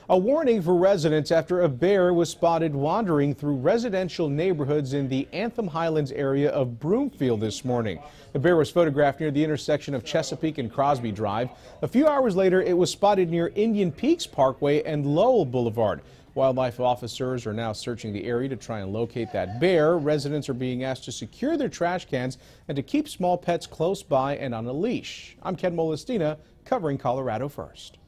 A warning for residents after a bear was spotted wandering through residential neighborhoods in the Anthem Highlands area of Broomfield this morning. The bear was photographed near the intersection of Chesapeake and Crosby Drive. A few hours later, it was spotted near Indian Peaks Parkway and Lowell Boulevard. Wildlife officers are now searching the area to try and locate that bear. Residents are being asked to secure their trash cans and to keep small pets close by and on a leash. I'm Molestina, covering Colorado First.